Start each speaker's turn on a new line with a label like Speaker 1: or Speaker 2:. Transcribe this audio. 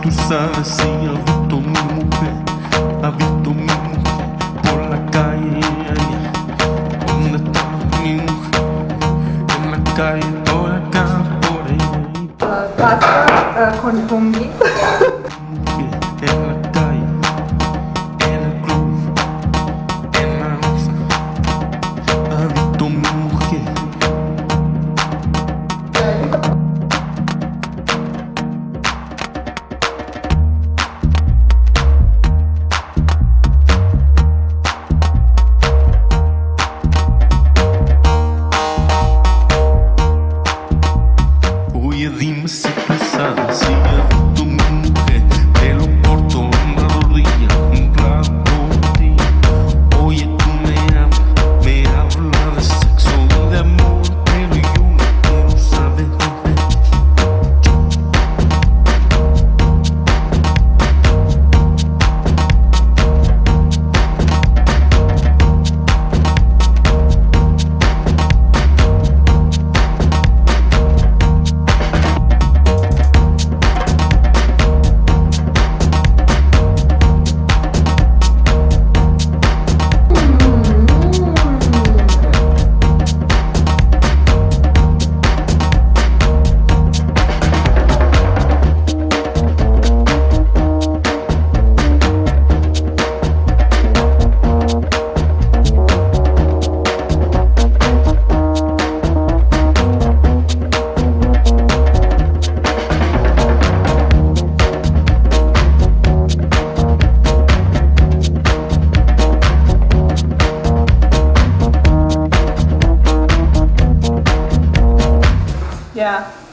Speaker 1: tú sabes si has visto mi mujer, has visto mi mujer por la calle. ¿Dónde está mi mujer? En la calle, por acá, por ahí.
Speaker 2: Pasta con funghi.
Speaker 1: En la calle, en el club, en la mesa, has visto mi mujer. Oye, dime si tú sabes si has visto mi mujer, pelo corto, una rodilla, un rabo de ti. Oye, tú me hablas de sexo, de amor, pero yo no quiero saber de
Speaker 2: Yeah.